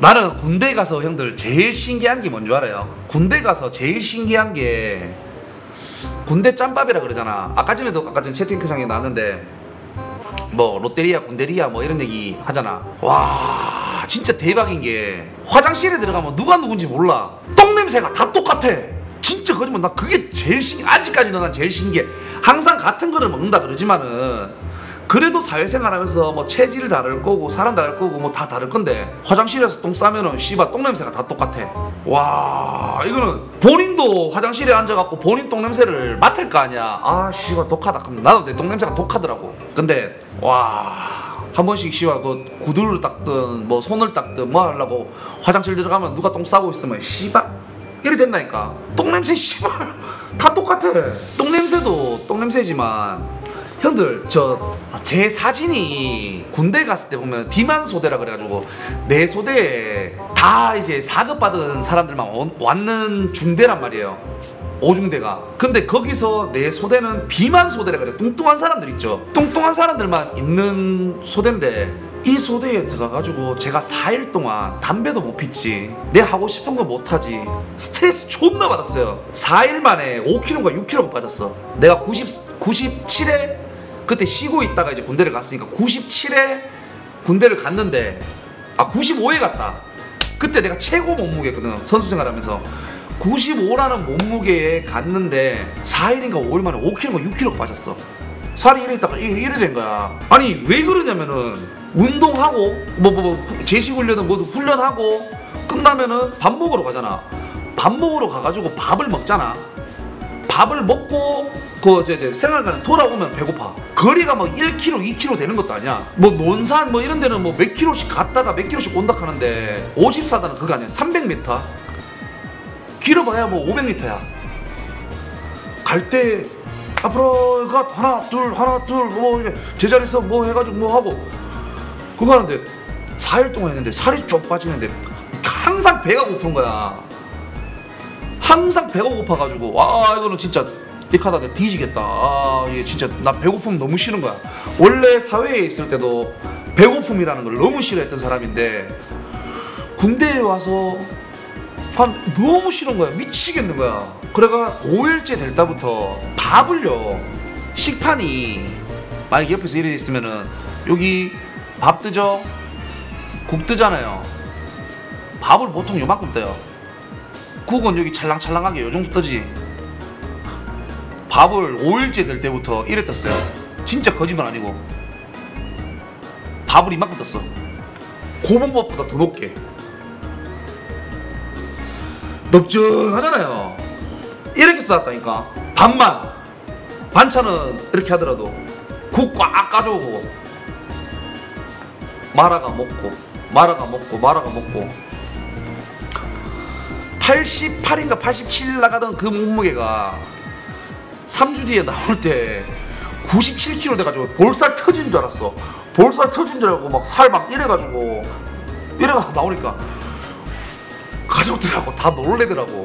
나는 군대 가서 형들 제일 신기한 게 뭔 줄 알아요? 군대 가서 제일 신기한 게 군대 짬밥이라 그러잖아. 아까 전에 채팅창에 나왔는데 뭐 롯데리아 군대리아 뭐 이런 얘기 하잖아. 와 진짜 대박인 게 화장실에 들어가면 누가 누군지 몰라. 똥냄새가 다 똑같아. 진짜 거짓말. 나 그게 제일 아직까지는 난 제일 신기해. 항상 같은 거를 먹는다 그러지만은 그래도 사회생활하면서 뭐 체질 다를 거고 사람 다를 거고 뭐 다 다를 건데 화장실에서 똥 싸면은 씨발 똥냄새가 다 똑같아. 와 이거는 본인도 화장실에 앉아갖고 본인 똥냄새를 맡을 거 아니야. 아 씨발 독하다. 그럼 나도 내 똥냄새가 독하더라고. 근데 와 한 번씩 씨발 그 구두를 닦든 뭐 손을 닦든 뭐 하려고 화장실 들어가면 누가 똥 싸고 있으면 씨발 이래 된다니까. 똥냄새 씨발 다 똑같아. 똥냄새도 똥냄새지만 형들 제 사진이 군대 갔을 때 보면 비만 소대라 그래가지고 내 소대에 다 이제 4급 받은 사람들만 왔는 중대란 말이에요. 5중대가. 근데 거기서 내 소대는 비만 소대라 그래. 뚱뚱한 사람들 있죠. 뚱뚱한 사람들만 있는 소대인데 이 소대에 들어가가지고 제가 4일 동안 담배도 못 피지, 내 하고 싶은 거 못하지, 스트레스 존나 받았어요. 4일 만에 5kg가 6kg가 빠졌어. 내가 97에 그때 쉬고 있다가 이제 군대를 갔으니까 97에 군대를 갔는데 95에 갔다. 그때 내가 최고 몸무게거든 선수 생활하면서. 95라는 몸무게에 갔는데 4일인가 5일 만에 5kg가 6kg가 빠졌어. 살이 이래 있다가 이래 된 거야. 아니 왜 그러냐면은 운동하고 제식 훈련은 모두 훈련하고 끝나면은 밥 먹으러 가잖아. 밥 먹으러 가가지고 밥을 먹잖아. 밥을 먹고 생활관 돌아오면 배고파. 거리가 뭐 1km, 2km 되는 것도 아니야. 뭐 논산 뭐 이런 데는 뭐 몇 킬로씩 갔다가 몇 킬로씩 온다 하는데 54단은 그거 아니야. 300m? 길어봐야 뭐 500m야. 갈 때 앞으로 하나 둘 뭐 제자리에서 뭐 해가지고 뭐 하고 그거 하는데 4일 동안 했는데 살이 쭉 빠지는데 항상 배가 고픈 거야. 항상 배가 고파가지고 와 이거는 진짜 이카다 내가 뒤지겠다. 아 이게 진짜 나 배고픔 너무 싫은 거야. 원래 사회에 있을 때도 배고픔이라는 걸 너무 싫어했던 사람인데 군대에 와서 너무 싫은 거야. 미치겠는 거야. 그래가 5일째 될 때부터 밥을요, 식판이 만약에 옆에서 이래 있으면은 여기 밥 뜨죠? 국 뜨잖아요. 밥을 보통 요만큼 떠요. 국은 여기 찰랑찰랑하게 요정도 뜨지. 밥을 5일째 될 때부터 이래 떴어요. 진짜 거짓말 아니고 밥을 이만큼 떴어. 고봉밥보다 더 높게. 넓적하잖아요. 이렇게 싸웠다니까. 밥만 반찬은 이렇게 하더라도 국 꽉 가져오고 말아가 먹고 88인가 87일 나가던 그 몸무게가 3주 뒤에 나올 때 97kg 돼가지고 볼살 터진 줄 알았어. 볼살 터진 줄 알고 막 살 막 이래가지고 이래가 나오니까 가족들하고 다 놀래더라고.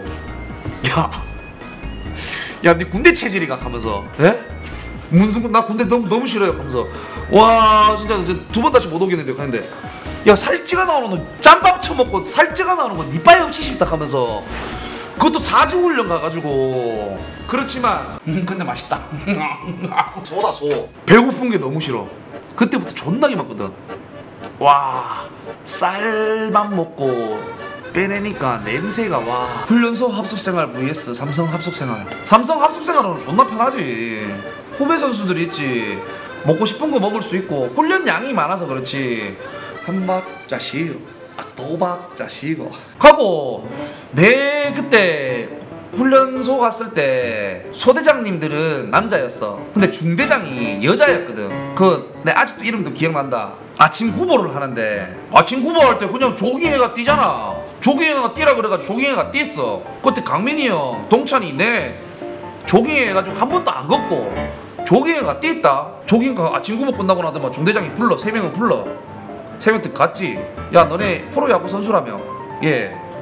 야, 네 군대 체질이가 하면서, 에? 문승군 나 군대 너무 싫어요 하면서 와 진짜 이제 두 번 다시 못 오겠는데 하는데 야 살찌가 나오는 거 짬밥 쳐먹고 살찌가 나오는 거 니빠에 없이 싶다 하면서 그것도 4주 훈련 가가지고. 그렇지만 근데 맛있다. 소다 소. 배고픈 게 너무 싫어. 그때부터 존나게 먹거든. 와 쌀만 먹고 빼내니까 냄새가 와. 훈련소 합숙생활 vs 삼성 합숙생활. 삼성 합숙생활은 존나 편하지. 후배 선수들이 있지. 먹고 싶은 거 먹을 수 있고 훈련 양이 많아서 그렇지. 한 박자 쉬고 두 박자 쉬고 하고. 내 그때 훈련소 갔을 때 소대장님들은 남자였어. 근데 중대장이 여자였거든. 내 아직도 이름도 기억난다. 아침 구보를 하는데 아침 구보할 때 그냥 조깅해가 뛰잖아. 조깅해가 뛰라 그래가지고 조깅해가 뛰었어. 그때 강민이 형, 동찬이 내 조깅해가지고 한 번도 안 걷고 조깅해가 뛰었다. 조깅가 아침 구보 끝나고 나더만 중대장이 불러. 3명을 불러. 3명 갔지. 야 너네 프로야구 선수라며. 예.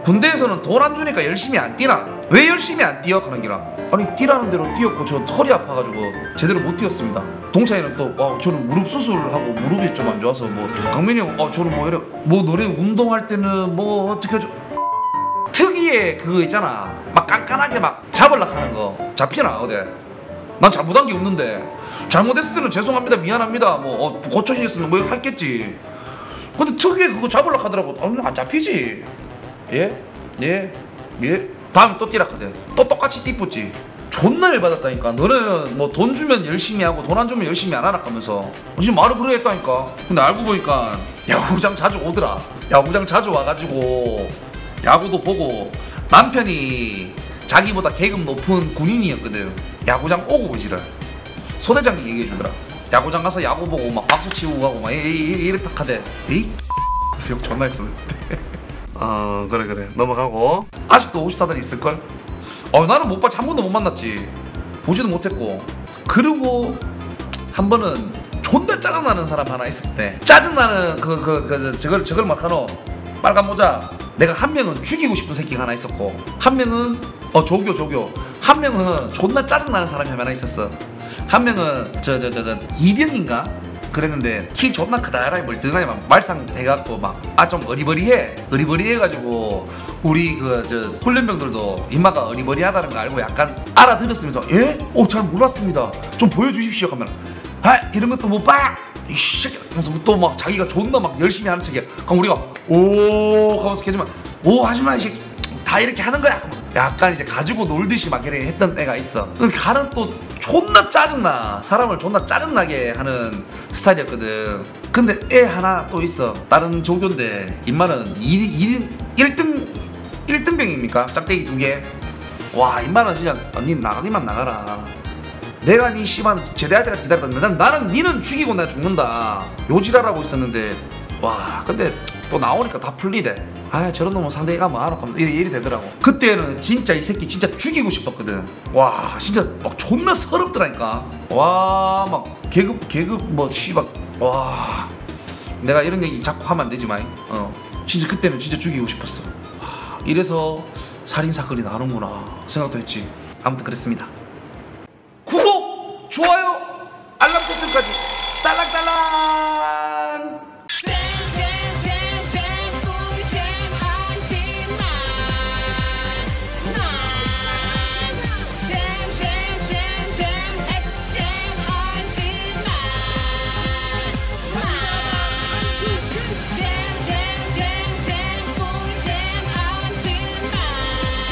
군대에서는 돈 안 주니까 열심히 안 뛰나? 왜 열심히 안 뛰어? 하는 기라. 아니 뛰라는 대로 뛰었고 저 털이 아파가지고 제대로 못 뛰었습니다. 동창이는 또 저는 무릎 수술하고 무릎이 좀 안 좋아서 뭐 강민이 형 저는 뭐 이래 뭐 노래 운동할 때는 뭐 어떻게 하죠? 특이의 그거 있잖아. 막 깐깐하게 막 잡으려고 하는 거 잡히나 어디? 난 잘못한 게 없는데 잘못했을 때는 죄송합니다 미안합니다 뭐 고쳐주셨으면 뭐 했겠지. 근데 특이의 그거 잡으려고 하더라고. 안 잡히지. 예. 다음에 또 뛰라 하거든. 또 똑같이 띠뿌지. 존나 열받았다니까. 너네는 뭐 돈 주면 열심히 하고 돈 안 주면 열심히 안 하라 하면서 지금 말을 그래 했다니까. 근데 알고 보니까 야구장 자주 오더라. 야구장 자주 와가지고 야구도 보고 남편이 자기보다 계급 높은 군인이었거든. 야구장 오고 보지를 소대장이 얘기해주더라. 야구장 가서 야구 보고 막 박수 치고 가고 막 이랬다 하대. 에이? 그래서 욕 존나 했었는데. 그래 넘어가고. 아직도 54단이 있을걸? 나는 못 봤지. 한 번도 못 만났지. 보지도 못했고. 그리고 한 번은 존나 짜증나는 사람 하나 있을 때 짜증나는 저걸 막 하노 빨간 모자. 내가 한 명은 죽이고 싶은 새끼가 하나 있었고 한 명은 조교 한 명은 존나 짜증나는 사람이 하나 있었어. 한 명은 이병인가? 그랬는데 키 존나 크다라이 멀쩡하게 막 말상 돼갖고 막 좀 어리버리해가지고 우리 훈련병들도 이마가 어리버리하다는 거 알고 약간 알아들었으면서 예? 잘 몰랐습니다. 좀 보여주십시오 하면 이런 것도 못 봐. 이 새끼 하면서 또 막 자기가 존나 막 열심히 하는 척이야. 그럼 우리가 오 하면서 계지만 오 하지마 이 새끼 다 이렇게 하는 거야. 약간 이제 가지고 놀듯이 막 이렇게 했던 애가 있어. 가는 또 존나 짜증나. 사람을 존나 짜증나게 하는 스타일이었거든. 근데 애 하나 또 있어. 다른 조교인데 인마는 1등병입니까? 짝대기 2개. 와 인마는 진짜 니 나가기만 나가라. 내가 니 씨발 제대할 때까지 기다렸다. 나는 니는 죽이고 내가 죽는다. 요지랄하고 있었는데 와 근데 또 나오니까 다 풀리대. 저런 놈은 상대에 가면 안 하고 이리 되더라고. 그때는 진짜 이 새끼 진짜 죽이고 싶었거든. 와 진짜 막 존나 서럽더라니까. 와 막 계급 뭐 씨발 와 내가 이런 얘기 자꾸 하면 안 되지만 진짜 그때는 진짜 죽이고 싶었어. 와, 이래서 살인 사건이 나오는구나 생각도 했지. 아무튼 그랬습니다.